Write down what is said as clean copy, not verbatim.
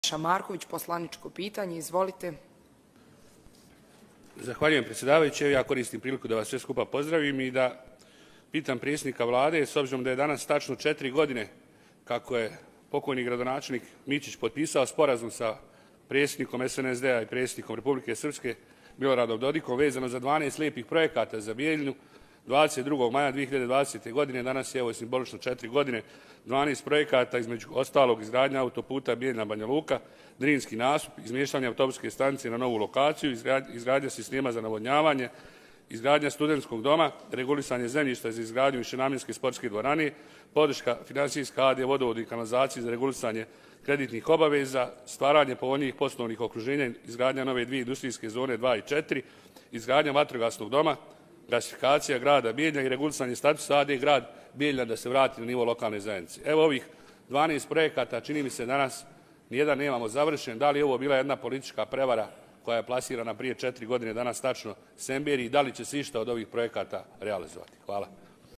Marković, poslaničko pitanje. Izvolite. Zahvaljujem, predsjedavajući. Ja koristim priliku da vas sve skupa pozdravim i da pitam predsjednika Vlade, s obzirom da je danas tačno 4 godine kako je pokojni gradonačelnik Mićić potpisao sporazum sa predsjednikom SNSD-a i predsjednikom Republike Srpske Miloradom Dodikom vezano za 12 lijepih projekata za Bijeljinu. 22. maja 2020. godine, danas je evo simbolično 4 godine, 12 projekata, između ostalog izgradnja autoputa Bijeljina-Banja Luka, Drinski nastup, izmještanje autobuske stanice na novu lokaciju, izgradnja sistema za navodnjavanje, izgradnja studentskog doma, regulisanje zemljišta za izgradnju višenamjenske sportske dvorane, podrška financijska AD vodovodu i kanalizaciji za regulisanje kreditnih obaveza, stvaranje povoljnijih poslovnih okruženja, izgradnja nove 2 industrijske zone 2 i 4, izgradnja vatrogasnog doma, gasifikacija grada Bijeljina i regulisanje statusa AD grad Bijeljina da se vrati na nivo lokalne zajednice. Evo ovih 12 projekata, čini mi se danas nijedan nemamo završen. Da li je ovo bila jedna politička prevara koja je plasirana prije 4 godine, danas tačno Semberi, i da li će se išta od ovih projekata realizovati? Hvala.